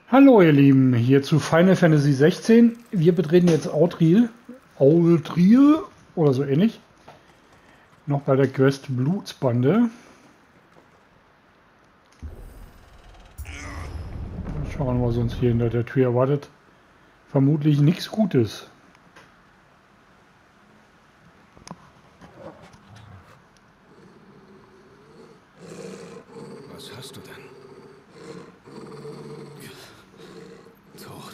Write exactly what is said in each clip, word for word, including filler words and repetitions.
Hallo ihr Lieben, hier zu Final Fantasy sechzehn. Wir betreten jetzt Autril, Autril oder so ähnlich. Noch bei der Quest Blutsbande. Schauen, was uns hier hinter der Tür erwartet. Vermutlich nichts Gutes. Was hast du denn? Tot.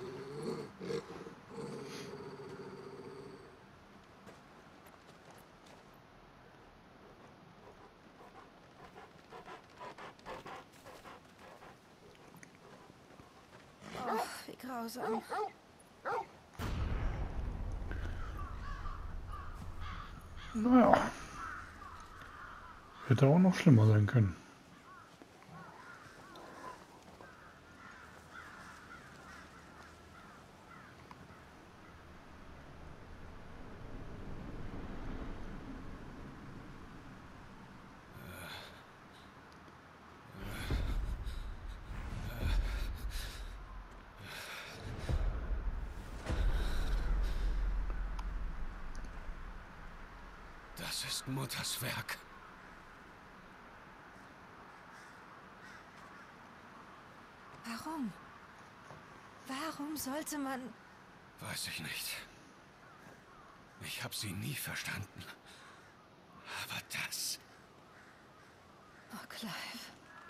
Oh, wie grausam. Naja. Hätte auch noch schlimmer sein können. Das ist Mutters Werk. Warum? Warum sollte man... Weiß ich nicht. Ich habe sie nie verstanden. Aber das... Oh, Clive.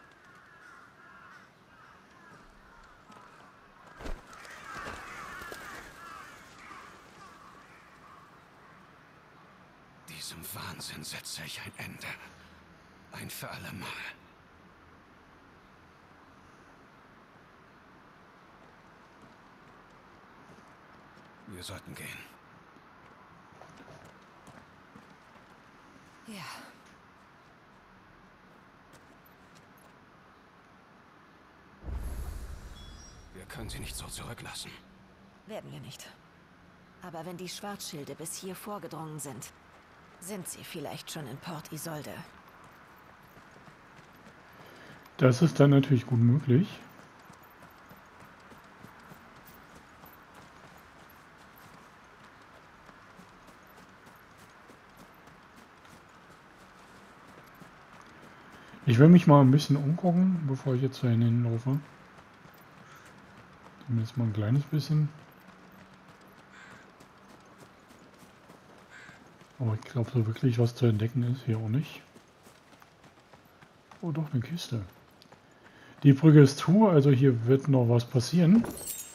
Diesem Wahnsinn setze ich ein Ende. Ein für alle Mal. Wir sollten gehen. Ja. Wir können sie nicht so zurücklassen. Werden wir nicht. Aber wenn die Schwarzschilde bis hier vorgedrungen sind, sind sie vielleicht schon in Port Isolde. Das ist dann natürlich gut möglich. Ich will mich mal ein bisschen umgucken, bevor ich jetzt da hinlaufe. Zumindest mal ein kleines bisschen. Aber ich glaube, so wirklich was zu entdecken ist hier auch nicht. Oh, doch, eine Kiste. Die Brücke ist zu, also hier wird noch was passieren.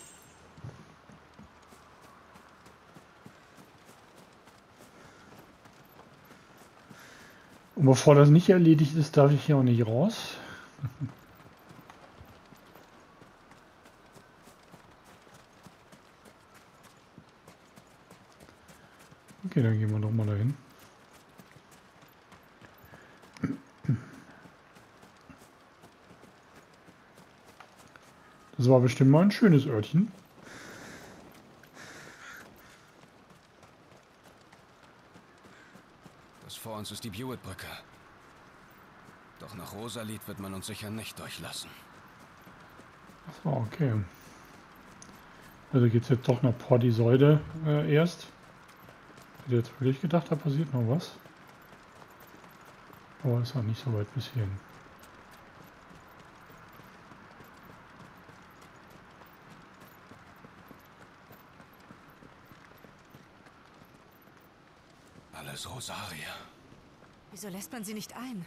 Und bevor das nicht erledigt ist, darf ich hier auch nicht raus. Okay, dann gehen wir doch mal dahin. Das war bestimmt mal ein schönes Örtchen. Das vor uns ist die Buick-Brücke. Doch nach Rosalit wird man uns sicher nicht durchlassen. Achso, okay. Also geht es jetzt doch nach Port Isolde äh, erst. Ich hätte jetzt wirklich gedacht, da passiert noch was. Aber ist auch nicht so weit bis hierhin. Alles Rosaria. Wieso lässt man sie nicht ein?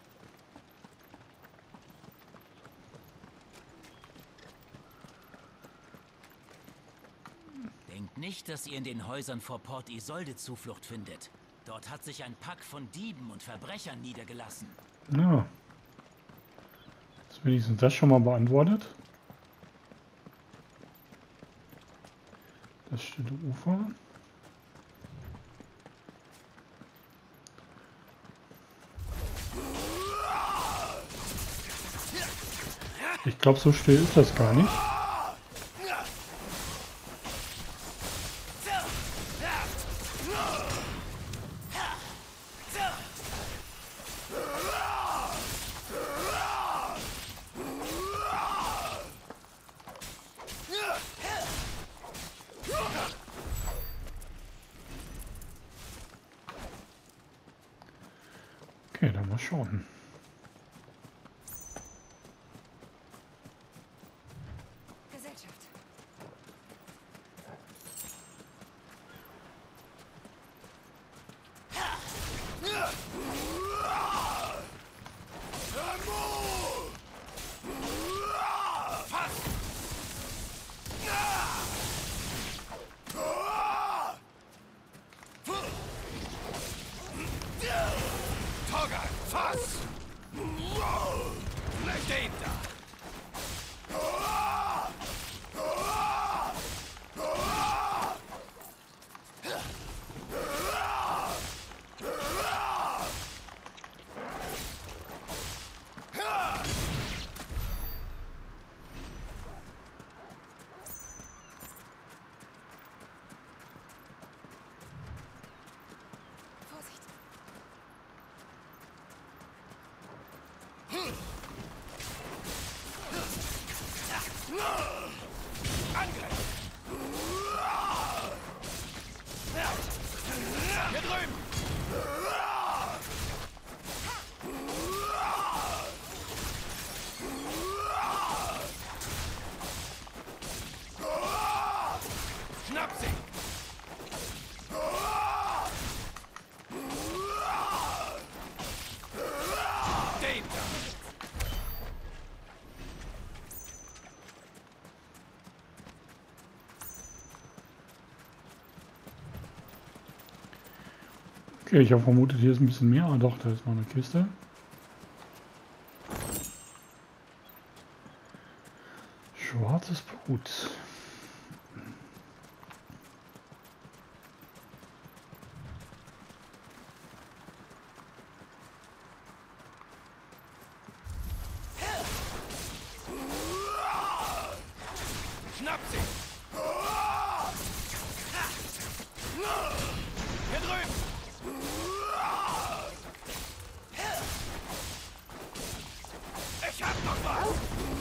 Denkt nicht, dass ihr in den Häusern vor Port Isolde Zuflucht findet. Dort hat sich ein Pack von Dieben und Verbrechern niedergelassen. Ja. Ist wenigstens das schon mal beantwortet. Das stille Ufer. Ich glaube, so still ist das gar nicht. mal schauen. Gesellschaft. Toga, fass! Den da! Vorsicht. Angriff! Hier drüben! Schnapp sie! Den da! Okay, ich habe vermutet, hier ist ein bisschen mehr. Ah, doch, da ist noch eine Kiste. Schwarzes Blut. Schnapp sie! Hier drüben! Ich hab noch was!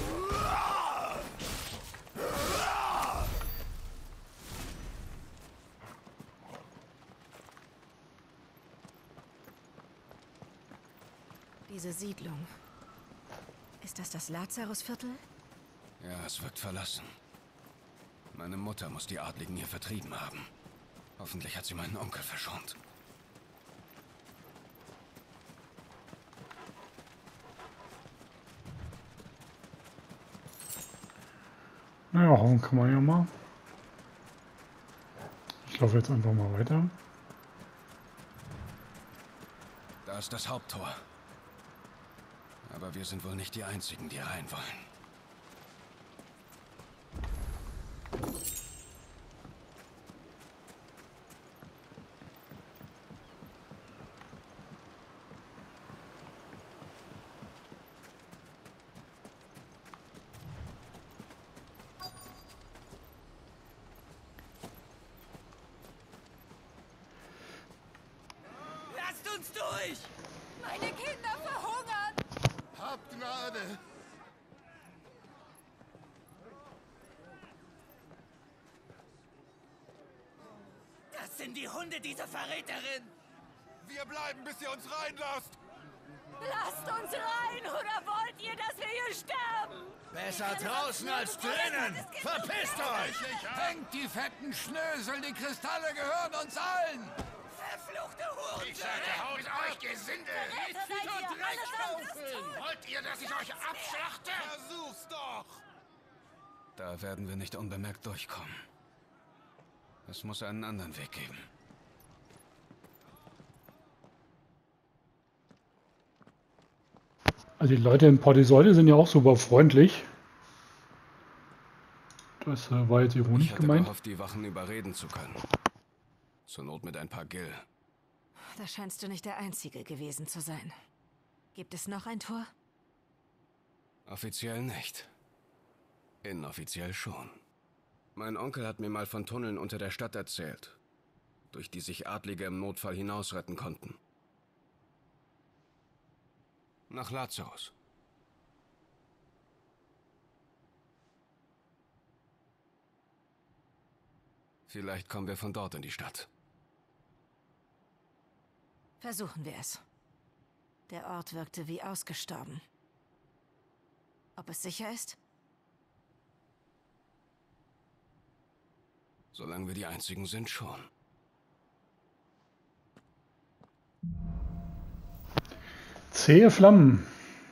Diese Siedlung. Ist das das Lazarusviertel? Ja, es wirkt verlassen. Meine Mutter muss die Adligen hier vertrieben haben. Hoffentlich hat sie meinen Onkel verschont. Naja, hoffen kann man ja mal. Ich laufe jetzt einfach mal weiter. Da ist das Haupttor. Aber wir sind wohl nicht die Einzigen, die rein wollen. Lasst uns durch! Meine Kinder verhungern! Habt Gnade! Das sind die Hunde dieser Verräterin! Wir bleiben, bis ihr uns reinlasst! Lasst uns rein, oder wollt ihr, dass wir hier sterben? Besser draußen als drinnen! Verpisst euch! Hängt die fetten Schnösel, die Kristalle gehören uns allen! Verfluchte Huren! Ich sagte, haut euch, Gesindel! Wollt ihr, dass ich euch abschlachte? Versuch's doch! Da werden wir nicht unbemerkt durchkommen. Es muss einen anderen Weg geben. Also die Leute in Port Isolde sind ja auch super freundlich. Das äh, war jetzt ironisch Ich hatte gemeint. gehofft, die Wachen überreden zu können. Zur Not mit ein paar Gil. Da scheinst du nicht der Einzige gewesen zu sein. Gibt es noch ein Tor? Offiziell nicht. Inoffiziell schon. Mein Onkel hat mir mal von Tunneln unter der Stadt erzählt, durch die sich Adlige im Notfall hinausretten konnten. Nach Lazarus. Vielleicht kommen wir von dort in die Stadt. Versuchen wir es. Der Ort wirkte wie ausgestorben. Ob es sicher ist? Solange wir die Einzigen sind, schon. Zähe Flammen.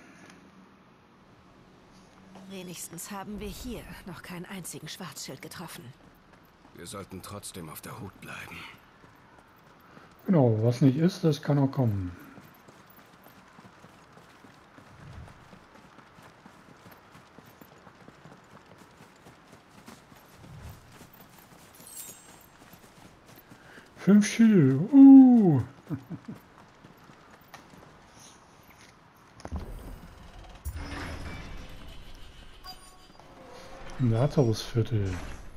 Wenigstens haben wir hier noch keinen einzigen Schwarzschild getroffen. Wir sollten trotzdem auf der Hut bleiben. Genau, was nicht ist, das kann auch kommen. Fünf Schilde. Uh. Lazarusviertel.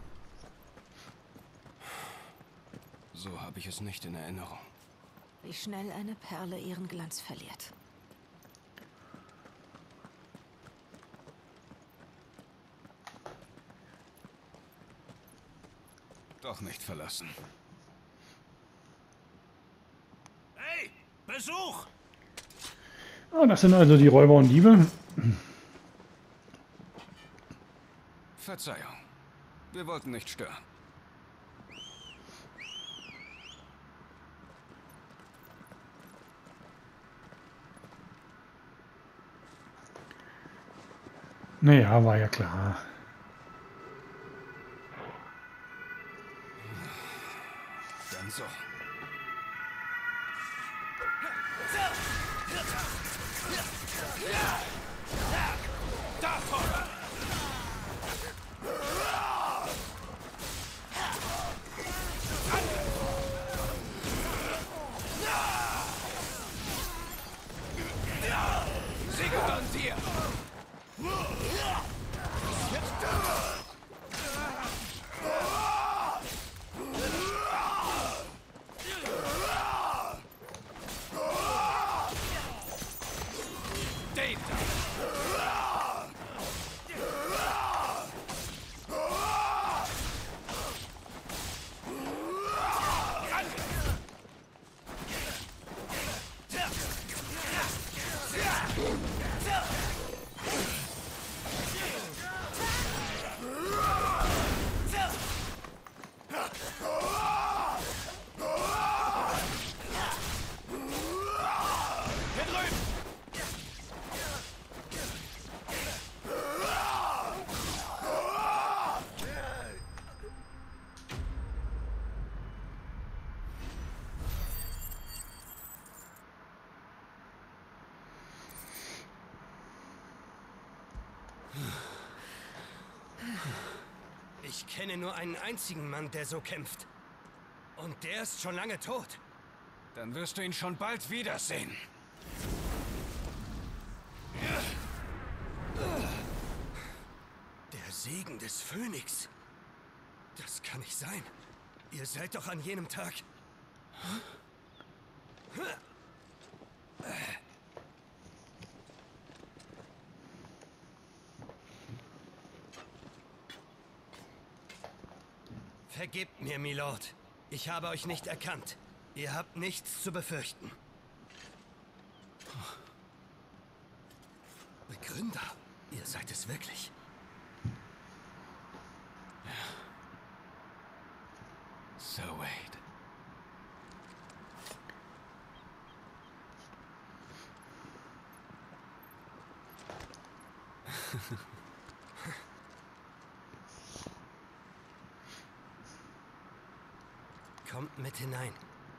So habe ich es nicht in Erinnerung. Wie schnell eine Perle ihren Glanz verliert. Doch nicht verlassen. Hey, Besuch! Ah, das sind also die Räuber und Diebe. Verzeihung. Wir wollten nicht stören. Naja, war ja klar. Dann so. Sigurd und dir! Ich kenne nur einen einzigen Mann, der so kämpft. Und der ist schon lange tot. Dann wirst du ihn schon bald wiedersehen. Der Segen des Phönix. Das kann nicht sein. Ihr seid doch an jenem Tag... Vergebt mir, Milord. Ich habe euch nicht erkannt. Ihr habt nichts zu befürchten. Begründer, ihr seid es wirklich. So, Wade. Kommt mit hinein.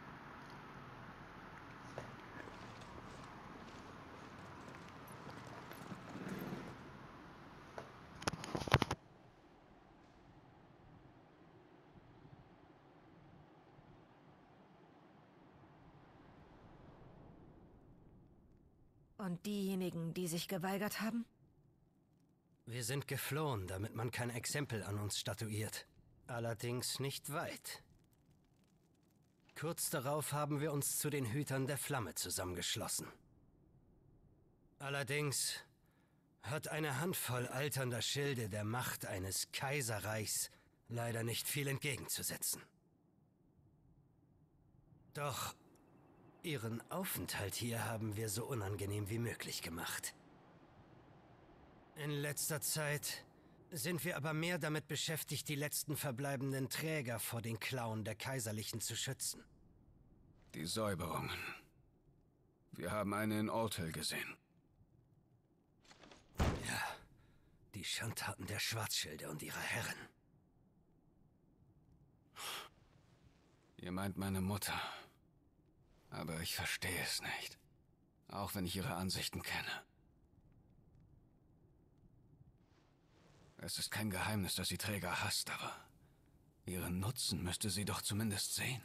Und diejenigen, die sich geweigert haben? Wir sind geflohen, damit man kein Exempel an uns statuiert. Allerdings nicht weit. Kurz darauf haben wir uns zu den Hütern der Flamme zusammengeschlossen. Allerdings hat eine Handvoll alternder Schilde der Macht eines Kaiserreichs leider nicht viel entgegenzusetzen. Doch Ihren Aufenthalt hier haben wir so unangenehm wie möglich gemacht. In letzter Zeit sind wir aber mehr damit beschäftigt, die letzten verbleibenden Träger vor den Klauen der Kaiserlichen zu schützen. Die Säuberungen. Wir haben eine in Old Hill gesehen. Ja, die Schandtaten der Schwarzschilde und ihrer Herren. Ihr meint meine Mutter. Aber ich verstehe es nicht. Auch wenn ich ihre Ansichten kenne. Es ist kein Geheimnis, dass sie Träger hasst, aber ihren Nutzen müsste sie doch zumindest sehen.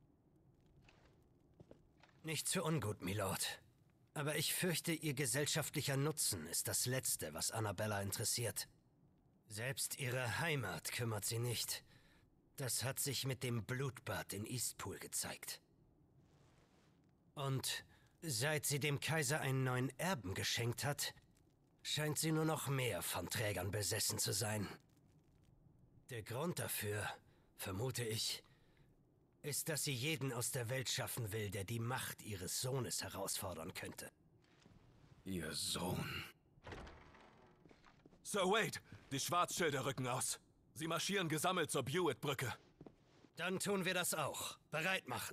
Nicht zu ungut, Milord. Aber ich fürchte, ihr gesellschaftlicher Nutzen ist das Letzte, was Annabella interessiert. Selbst ihre Heimat kümmert sie nicht. Das hat sich mit dem Blutbad in Eastpool gezeigt. Und seit sie dem Kaiser einen neuen Erben geschenkt hat, scheint sie nur noch mehr von Trägern besessen zu sein. Der Grund dafür, vermute ich, ist, dass sie jeden aus der Welt schaffen will, der die Macht ihres Sohnes herausfordern könnte. Ihr Sohn. Sir Wade, die Schwarzschilde rücken aus. Sie marschieren gesammelt zur Buett-Brücke. Dann tun wir das auch. Bereit machen.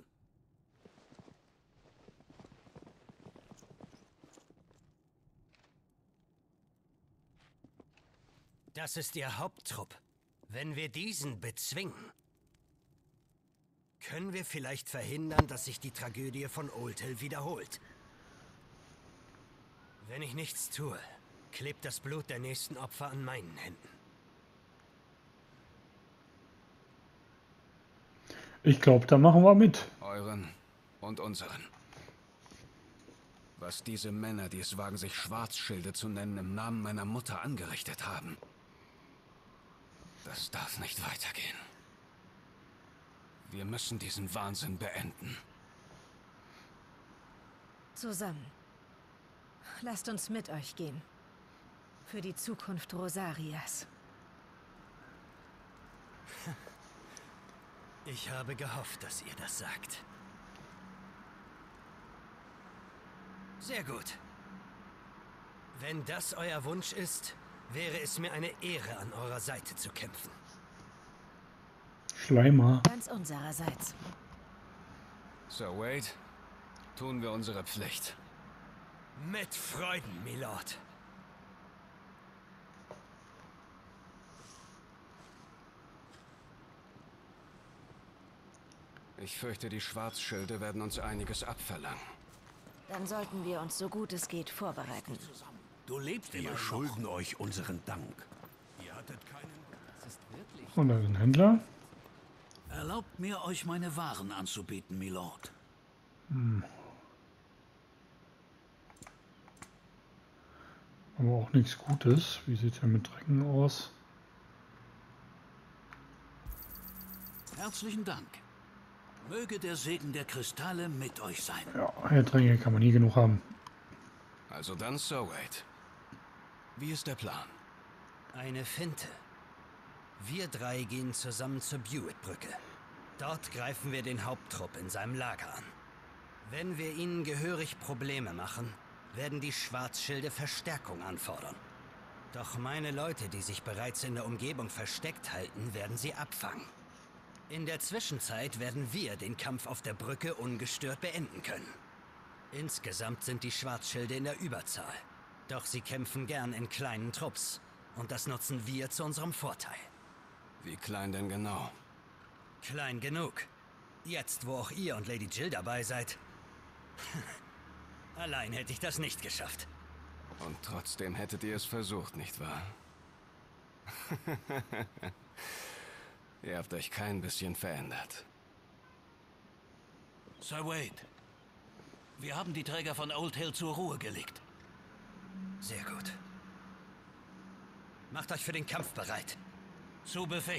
Das ist ihr Haupttrupp. Wenn wir diesen bezwingen, können wir vielleicht verhindern, dass sich die Tragödie von Old Hill wiederholt. Wenn ich nichts tue, klebt das Blut der nächsten Opfer an meinen Händen. Ich glaube, da machen wir mit. Euren und unseren. Was diese Männer, die es wagen, sich Schwarzschilde zu nennen, im Namen meiner Mutter angerichtet haben. Das darf nicht weitergehen. Wir müssen diesen Wahnsinn beenden. Zusammen. Lasst uns mit euch gehen. Für die Zukunft Rosarias. Ich habe gehofft, dass ihr das sagt. Sehr gut. Wenn das euer Wunsch ist, wäre es mir eine Ehre, an eurer Seite zu kämpfen. Schleimer. Ganz unsererseits. Sir Wade, tun wir unsere Pflicht. Mit Freuden, Milord. Ich fürchte, die Schwarzschilde werden uns einiges abverlangen. Dann sollten wir uns so gut es geht vorbereiten. Du lebst Wir Wir schulden euch unseren Dank. Ihr hattet keinen... Und da sind Händler. Erlaubt mir, euch meine Waren anzubieten, Milord. Hm. Aber auch nichts Gutes. Wie sieht es ja mit Drecken aus? Herzlichen Dank. Möge der Segen der Kristalle mit euch sein. Ja, Erdränge kann man nie genug haben. Also dann, Sir Wade. Wie ist der Plan? Eine Finte. Wir drei gehen zusammen zur Buett-Brücke. Dort greifen wir den Haupttrupp in seinem Lager an. Wenn wir ihnen gehörig Probleme machen, werden die Schwarzschilde Verstärkung anfordern. Doch meine Leute, die sich bereits in der Umgebung versteckt halten, werden sie abfangen. In der Zwischenzeit werden wir den Kampf auf der Brücke ungestört beenden können. Insgesamt sind die Schwarzschilde in der Überzahl. Doch sie kämpfen gern in kleinen Trupps. Und das nutzen wir zu unserem Vorteil. Wie klein denn genau? Klein genug. Jetzt, wo auch ihr und Lady Jill dabei seid. Allein hätte ich das nicht geschafft. Und trotzdem hättet ihr es versucht, nicht wahr? Ihr habt euch kein bisschen verändert. Sir Wade, wir haben die Träger von Old Hill zur Ruhe gelegt. Sehr gut. Macht euch für den Kampf bereit. Zu Befehl.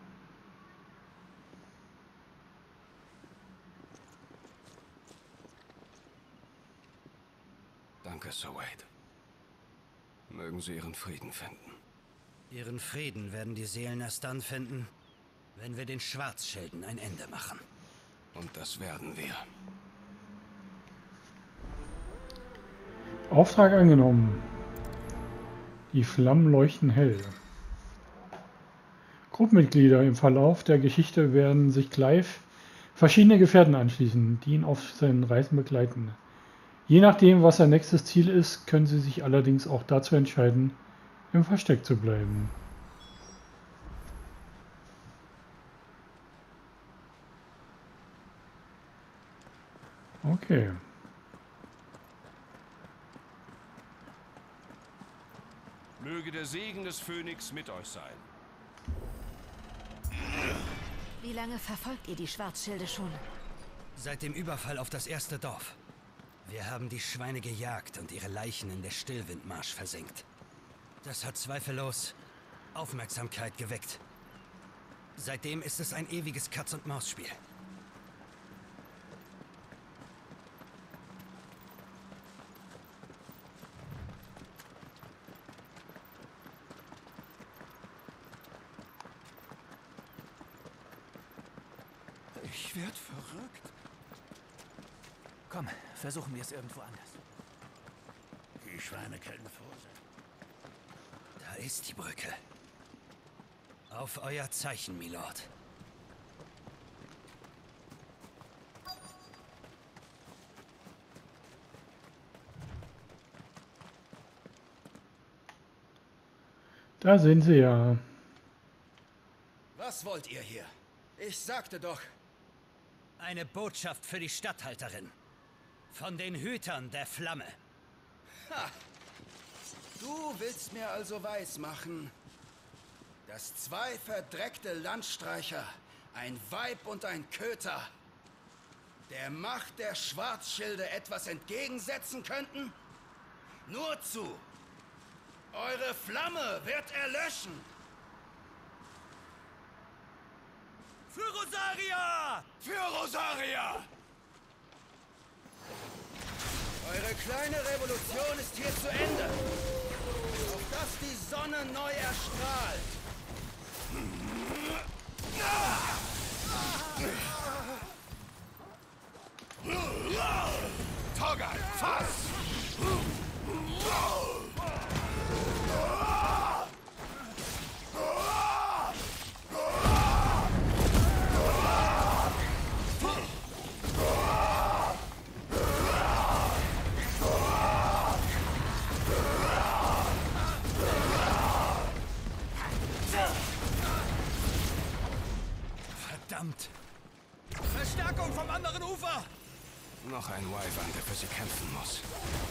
Danke, Sir Wade. Mögen Sie Ihren Frieden finden. Ihren Frieden werden die Seelen erst dann finden, wenn wir den Schwarzschilden ein Ende machen. Und das werden wir. Auftrag angenommen. Die Flammen leuchten hell. Gruppenmitglieder im Verlauf der Geschichte werden sich Clive verschiedene Gefährten anschließen, die ihn auf seinen Reisen begleiten. Je nachdem, was sein nächstes Ziel ist, können sie sich allerdings auch dazu entscheiden, im Versteck zu bleiben. Okay. Möge der Segen des Phönix mit euch sein. Wie lange verfolgt ihr die Schwarzschilde schon? Seit dem Überfall auf das erste Dorf. Wir haben die Schweine gejagt und ihre Leichen in der Stillwindmarsch versenkt. Das hat zweifellos Aufmerksamkeit geweckt. Seitdem ist es ein ewiges Katz-und-Maus-Spiel. Ich werd verrückt. Komm, versuchen wir es irgendwo anders. Die Schweine kennen Vorsicht. Da ist die Brücke. Auf euer Zeichen, Milord. Da sind sie ja. Was wollt ihr hier? Ich sagte doch... Eine Botschaft für die Statthalterin. Von den Hütern der Flamme. Ha! Du willst mir also weismachen, dass zwei verdreckte Landstreicher, ein Weib und ein Köter, der Macht der Schwarzschilde etwas entgegensetzen könnten? Nur zu! Eure Flamme wird erlöschen! Für Rosaria! Für Rosaria! Eure kleine Revolution ist hier zu Ende. Auf dass die Sonne neu erstrahlt. Torgal, fass! Verdammt! Verstärkung vom anderen Ufer! Noch ein Wyvern, der für sie kämpfen muss.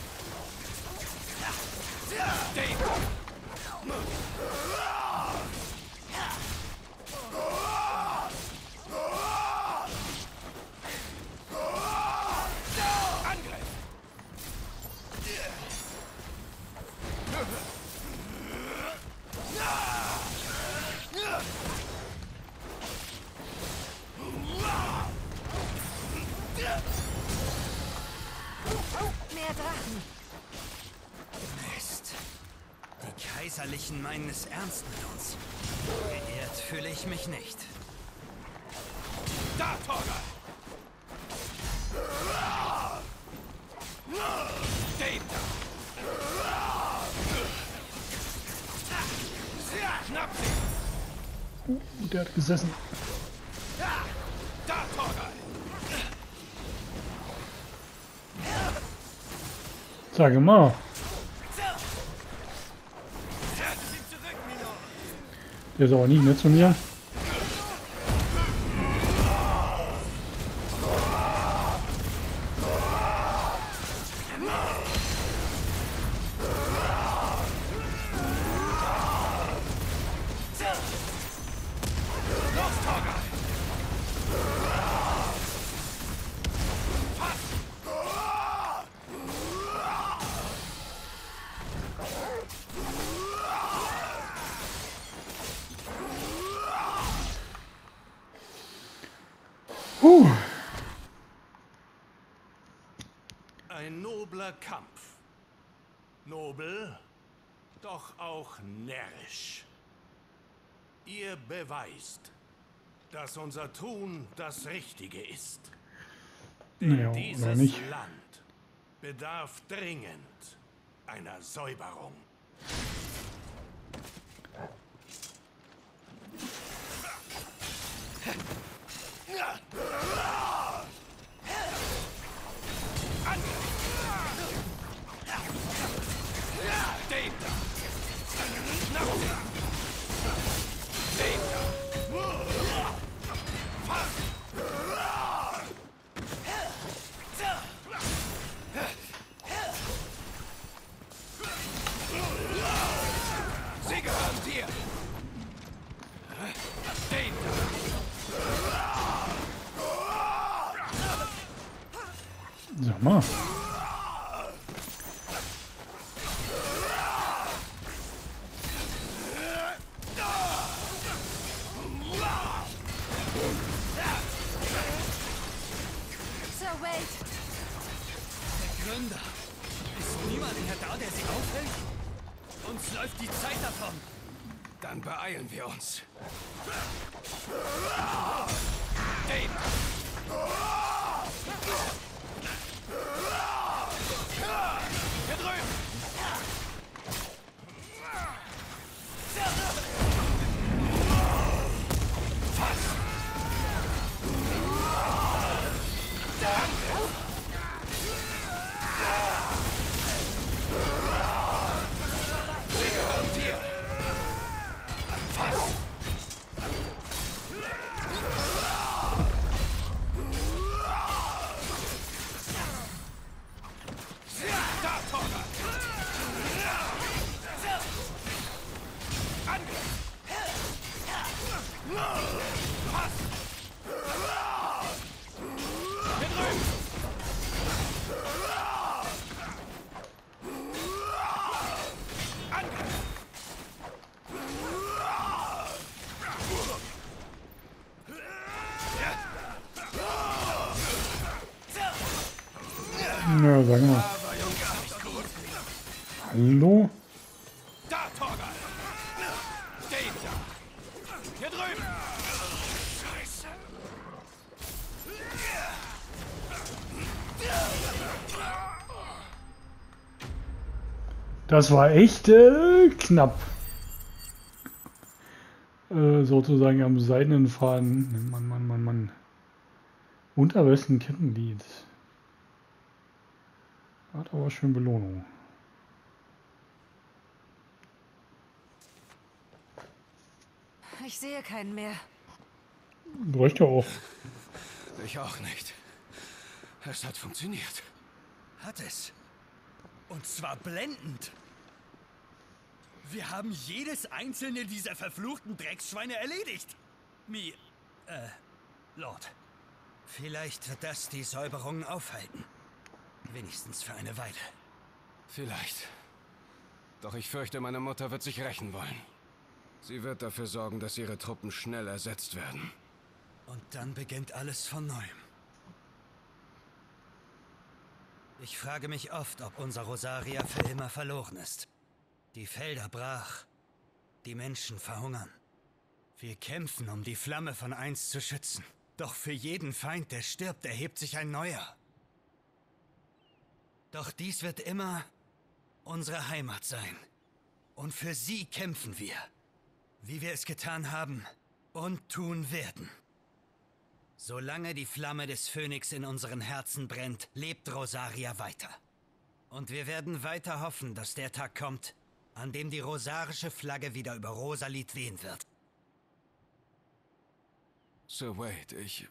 Angriff! Mehr Drachen! Mist. Die Kaiserlichen meinen es ernst mit uns. Geehrt fühle ich mich nicht. Da, Torgal! Den da! Schnapp sie! Uh, der hat gesessen. Da, Torgal! Sage mal. Der ist aber nicht mehr zu mir. Puh. Ein nobler Kampf. Nobel, doch auch närrisch. Ihr beweist, dass unser Tun das Richtige ist. Denn Naja, oder dieses nicht. Land bedarf dringend einer Säuberung. Den da! Schnapp den! Den da! Sie gehören dir! Den da! Sag mal. Sir Wade! Der Gründer. Ist niemand mehr da, der sie aufhält? Uns läuft die Zeit davon. Dann beeilen wir uns. Den! Hier drüben! Sie gehören dir! Da, Torga! Angriff! Pass! Hier drüben! Angriff! Ja, sag mal. Hallo? Da, Torga! Den da! Hier drüben! Scheiße! Das war echt äh, knapp. Äh, sozusagen am seidenen Faden. Mann, Mann, Mann, Mann. Unter besten Kettenlied. Hat aber schön Belohnung. Ich sehe keinen mehr. Bräuchte auch. Ich auch nicht. Es hat funktioniert. Hat es. Und zwar blendend. Wir haben jedes einzelne dieser verfluchten Drecksschweine erledigt. Mi... Äh... Lord. Vielleicht wird das die Säuberung aufhalten. Wenigstens für eine Weile. Vielleicht. Doch ich fürchte, meine Mutter wird sich rächen wollen. Sie wird dafür sorgen, dass ihre Truppen schnell ersetzt werden. Und dann beginnt alles von neuem. Ich frage mich oft, ob unser Rosaria für immer verloren ist. Die Felder brach. Die Menschen verhungern. Wir kämpfen, um die Flamme von einst zu schützen. Doch für jeden Feind, der stirbt, erhebt sich ein neuer. Doch dies wird immer unsere Heimat sein. Und für sie kämpfen wir. Wie wir es getan haben und tun werden. Solange die Flamme des Phönix in unseren Herzen brennt, lebt Rosaria weiter. Und wir werden weiter hoffen, dass der Tag kommt, an dem die rosarische Flagge wieder über Rosalit wehen wird. Sir Wade, ich...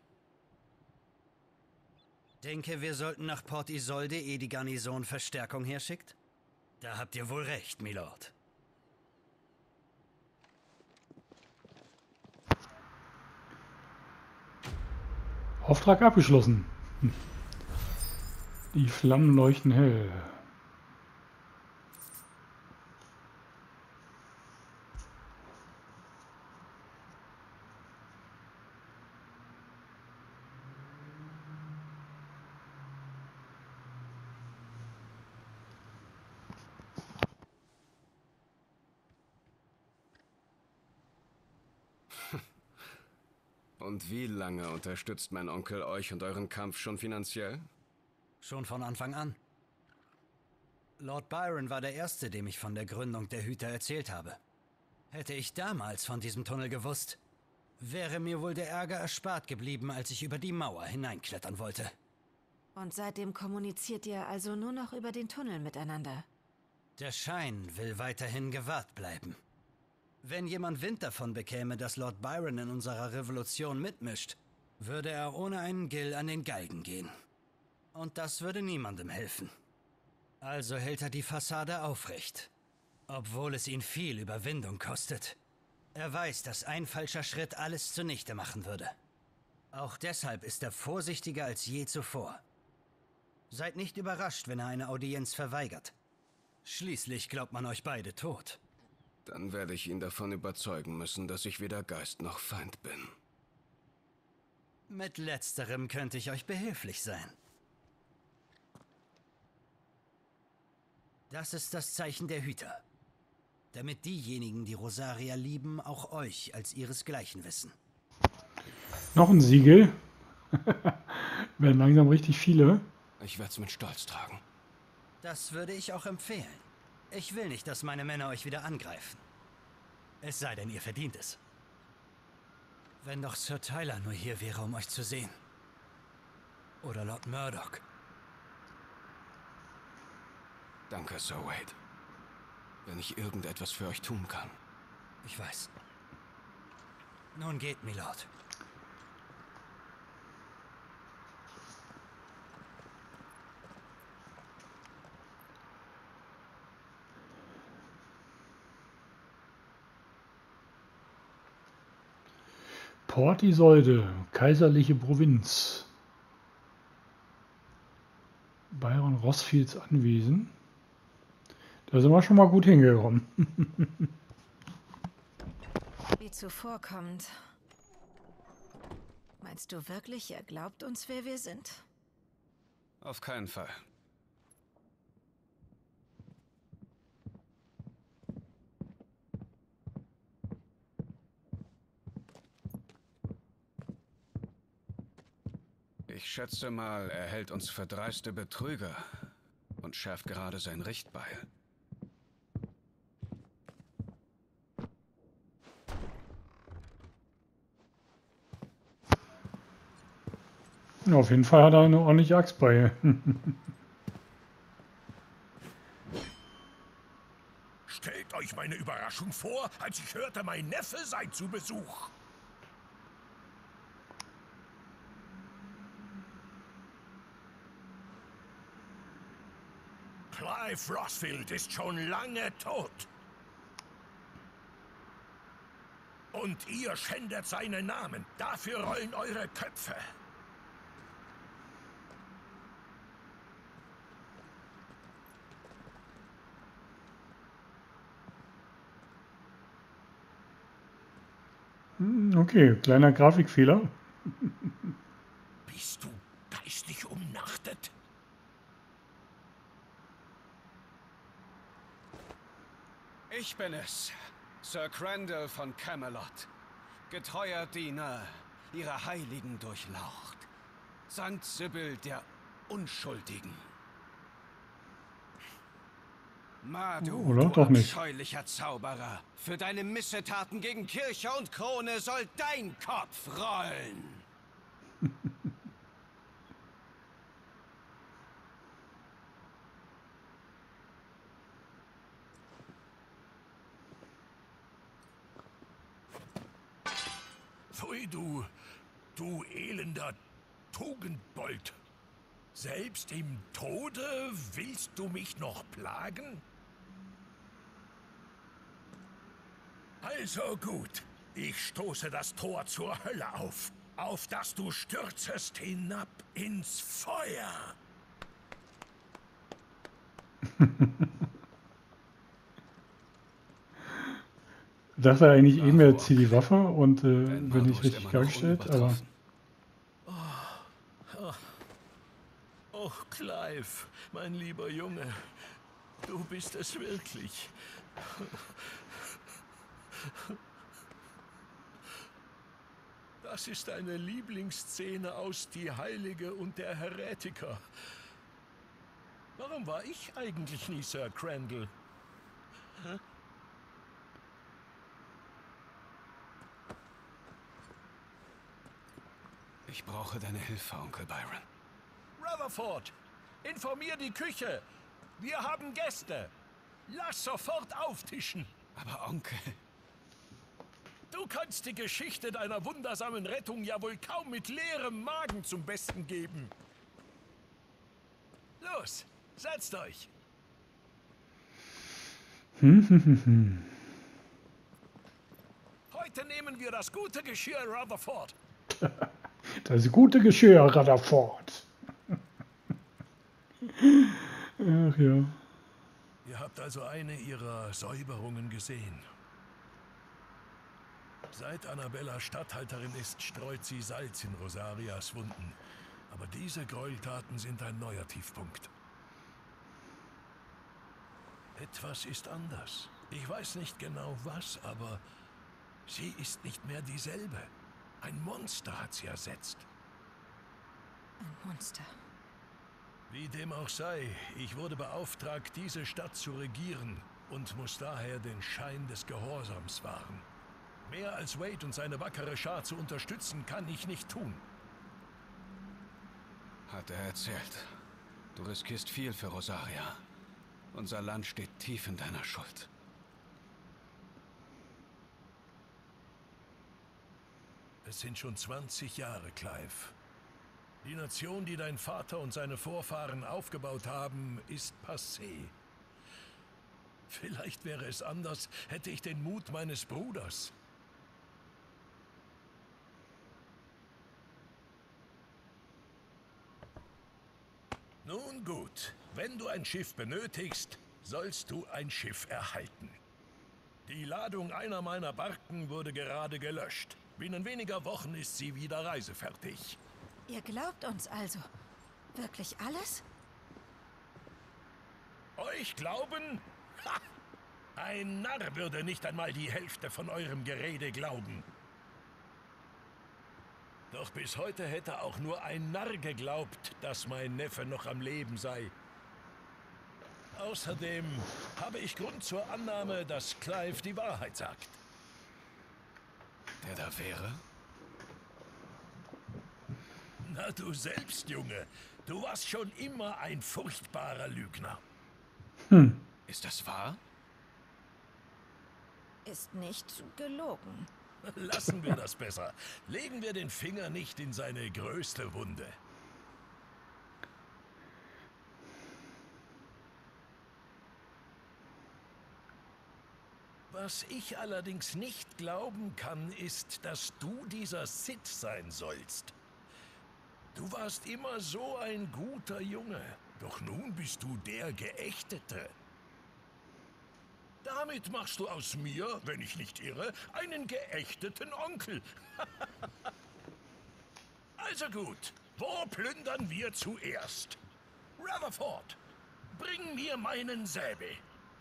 Denke, wir sollten nach Port Isolde, ehe die Garnison Verstärkung herschickt? Da habt ihr wohl recht, Milord. Auftrag abgeschlossen. Hm. Die Flammen leuchten hell. Und wie lange unterstützt mein Onkel euch und euren Kampf schon finanziell? Schon von Anfang an. Lord Byron war der Erste, dem ich von der Gründung der Hüter erzählt habe. Hätte ich damals von diesem Tunnel gewusst, wäre mir wohl der Ärger erspart geblieben, als ich über die Mauer hineinklettern wollte. Und seitdem kommuniziert ihr also nur noch über den Tunnel miteinander? Der Schein will weiterhin gewahrt bleiben. Wenn jemand Wind davon bekäme, dass Lord Byron in unserer Revolution mitmischt, würde er ohne einen Gill an den Galgen gehen. Und das würde niemandem helfen. Also hält er die Fassade aufrecht, obwohl es ihn viel Überwindung kostet. Er weiß, dass ein falscher Schritt alles zunichte machen würde. Auch deshalb ist er vorsichtiger als je zuvor. Seid nicht überrascht, wenn er eine Audienz verweigert. Schließlich glaubt man euch beide tot. Dann werde ich ihn davon überzeugen müssen, dass ich weder Geist noch Feind bin. Mit letzterem könnte ich euch behilflich sein. Das ist das Zeichen der Hüter. Damit diejenigen, die Rosaria lieben, auch euch als ihresgleichen wissen. Noch ein Siegel. Werden langsam richtig viele. Ich werde es mit Stolz tragen. Das würde ich auch empfehlen. Ich will nicht, dass meine Männer euch wieder angreifen. Es sei denn, ihr verdient es. Wenn doch Sir Tyler nur hier wäre, um euch zu sehen. Oder Lord Murdoch. Danke, Sir Wade. Wenn ich irgendetwas für euch tun kann. Ich weiß. Nun geht, Milord. Port Isolde, kaiserliche Provinz. Byron Rossfields Anwesen. Da sind wir schon mal gut hingekommen. Wie zuvorkommend. Meinst du wirklich, er glaubt uns, wer wir sind? Auf keinen Fall. Ich schätze mal, er hält uns für dreiste Betrüger und schärft gerade sein Richtbeil. Ja, auf jeden Fall hat er eine ordentliche Axt bei. Stellt euch meine Überraschung vor, als ich hörte, mein Neffe sei zu Besuch. Clive Rossfield ist schon lange tot. Und ihr schändet seinen Namen. Dafür rollen eure Köpfe. Okay, kleiner Grafikfehler. Bist du geistig umnachtet? Ich bin es, Sir Crandall von Camelot, getreuer Diener ihrer Heiligen Durchlaucht, Sankt Sibyl der Unschuldigen. Madu, Oder du doch nicht. abscheulicher Zauberer, für deine Missetaten gegen Kirche und Krone soll dein Kopf rollen. Pfui, du, du elender Tugendbold. Selbst im Tode willst du mich noch plagen? Also gut, ich stoße das Tor zur Hölle auf, auf das du stürzest hinab ins Feuer. Ich dachte eigentlich eben, er zieht die Waffe und äh, bin nicht richtig dargestellt, aber... Oh, Clive, mein lieber Junge, du bist es wirklich. Das ist eine Lieblingsszene aus Die Heilige und der Heretiker. Oh, Warum war ich eigentlich nie Sir Crandall? Hä? Ich brauche deine Hilfe, Onkel Byron. Rutherford, informier die Küche. Wir haben Gäste. Lass sofort auftischen. Aber Onkel... Du kannst die Geschichte deiner wundersamen Rettung ja wohl kaum mit leerem Magen zum Besten geben. Los, setzt euch. Heute nehmen wir das gute Geschirr Rutherford. Das gute Geschirr Rutherford. Ach ja. Ihr habt also eine ihrer Säuberungen gesehen. Seit Annabella Statthalterin ist, streut sie Salz in Rosarias Wunden. Aber diese Gräueltaten sind ein neuer Tiefpunkt. Etwas ist anders. Ich weiß nicht genau was, aber sie ist nicht mehr dieselbe. Ein Monster hat sie ersetzt. Ein Monster. Wie dem auch sei, ich wurde beauftragt, diese Stadt zu regieren und muss daher den Schein des Gehorsams wahren. Mehr als Wade und seine wackere Schar zu unterstützen, kann ich nicht tun. Hat er erzählt. Du riskierst viel für Rosaria. Unser Land steht tief in deiner Schuld. Es sind schon zwanzig Jahre, Clive. Die Nation, die dein Vater und seine Vorfahren aufgebaut haben, ist passé. Vielleicht wäre es anders, hätte ich den Mut meines Bruders. Nun gut, wenn du ein Schiff benötigst, sollst du ein Schiff erhalten. Die Ladung einer meiner Barken wurde gerade gelöscht. Binnen weniger Wochen ist sie wieder reisefertig. Ihr glaubt uns also wirklich alles? Euch glauben? Ha! Ein Narr würde nicht einmal die Hälfte von eurem Gerede glauben. Doch bis heute hätte auch nur ein Narr geglaubt, dass mein Neffe noch am Leben sei. Außerdem habe ich Grund zur Annahme, dass Clive die Wahrheit sagt. Der da wäre? Na, du selbst, Junge. Du warst schon immer ein furchtbarer Lügner. Hm. Ist das wahr? Ist nicht gelogen. Lassen wir das besser. Legen wir den Finger nicht in seine größte Wunde. Was ich allerdings nicht glauben kann, ist, dass du dieser Sith sein sollst. Du warst immer so ein guter Junge, doch nun bist du der Geächtete. Damit machst du aus mir, wenn ich nicht irre, einen geächteten Onkel. Also gut, wo plündern wir zuerst? Rutherford, bring mir meinen Säbel.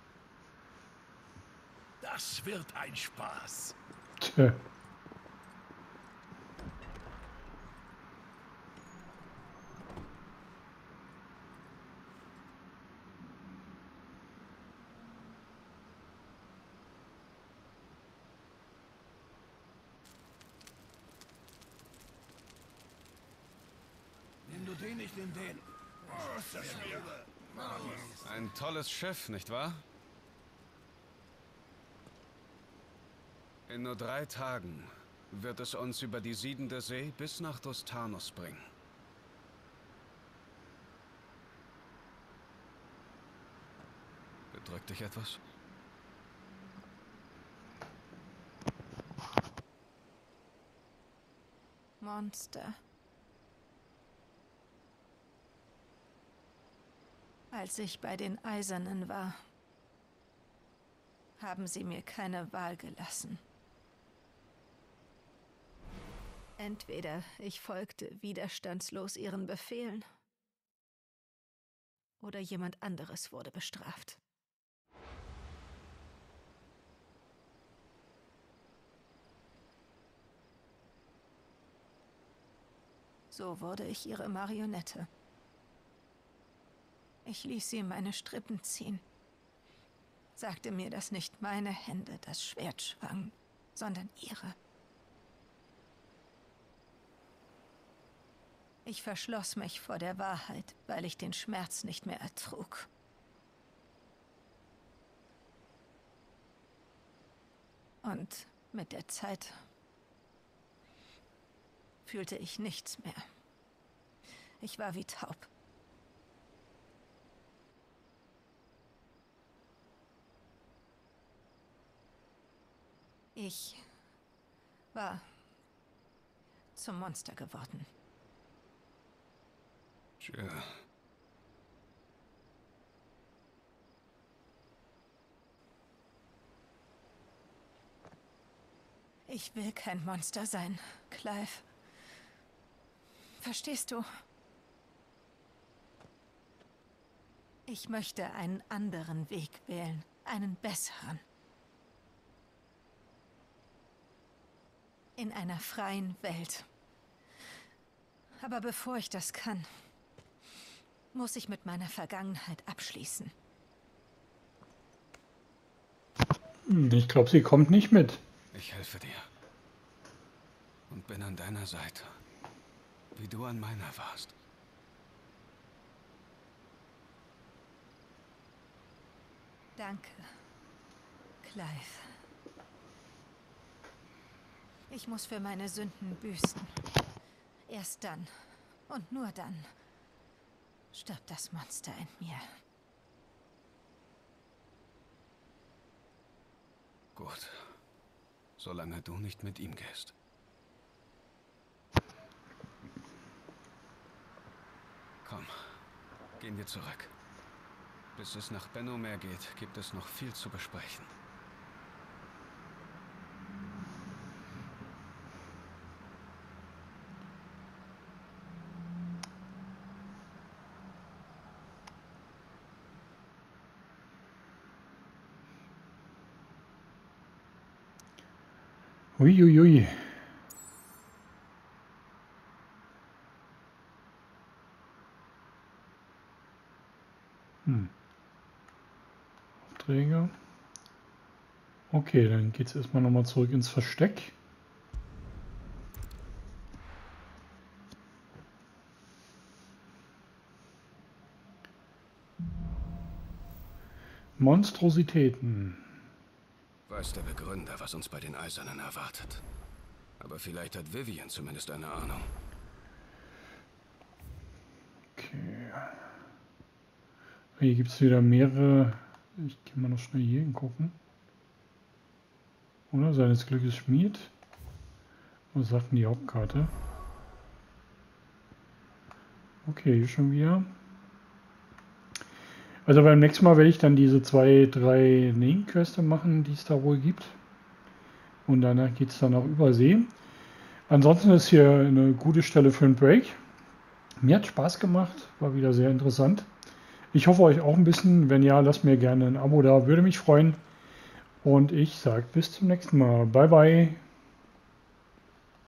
Das wird ein Spaß. Tja. Nimm du den, ich nehm den. Oh, ist das schwer. Ein tolles Schiff, nicht wahr? In nur drei Tagen wird es uns über die siedende See bis nach Dostanos bringen. Bedrückt dich etwas? Monster. Als ich bei den Eisernen war, haben sie mir keine Wahl gelassen. Entweder ich folgte widerstandslos ihren Befehlen, oder jemand anderes wurde bestraft. So wurde ich ihre Marionette. Ich ließ sie in meine Strippen ziehen. Sagte mir, dass nicht meine Hände das Schwert schwangen, sondern ihre. Ich verschloss mich vor der Wahrheit, weil ich den Schmerz nicht mehr ertrug. Und mit der Zeit fühlte ich nichts mehr. Ich war wie taub. Ich war zum Monster geworden. Tja. Ich will kein Monster sein, Clive. Verstehst du? Ich möchte einen anderen Weg wählen, einen besseren. In einer freien Welt. Aber bevor ich das kann, muss ich mit meiner Vergangenheit abschließen. Ich glaube, sie kommt nicht mit. Ich helfe dir. Und bin an deiner Seite. Wie du an meiner warst. Danke, Clive. Ich muss für meine Sünden büßen. Erst dann und nur dann stirbt das Monster in mir. Gut. Solange du nicht mit ihm gehst. Komm, gehen wir zurück. Bis es nach Bennomer geht, gibt es noch viel zu besprechen. Uiuiui. Hm. Aufträge. Okay, dann geht es erstmal nochmal zurück ins Versteck. Monstrositäten. Weiß der Begründer, was uns bei den Eisernen erwartet. Aber vielleicht hat Vivian zumindest eine Ahnung. Okay. Hier gibt es wieder mehrere. Ich gehe mal noch schnell hier hingucken. Oder? Seines Glückes Schmied. Was sagt denn die Hauptkarte? Okay, hier schon wieder. Also beim nächsten Mal werde ich dann diese zwei, drei Nebenquests machen, die es da wohl gibt. Und danach geht es dann auch über See. Ansonsten ist hier eine gute Stelle für einen Break. Mir hat Spaß gemacht, war wieder sehr interessant. Ich hoffe euch auch ein bisschen. Wenn ja, lasst mir gerne ein Abo da, würde mich freuen. Und ich sage bis zum nächsten Mal. Bye bye.